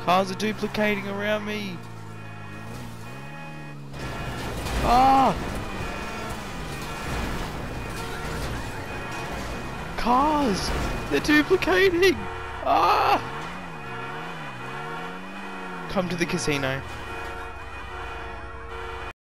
Cars are duplicating around me. Ah! Cars! They're duplicating! Ah! Come to the casino.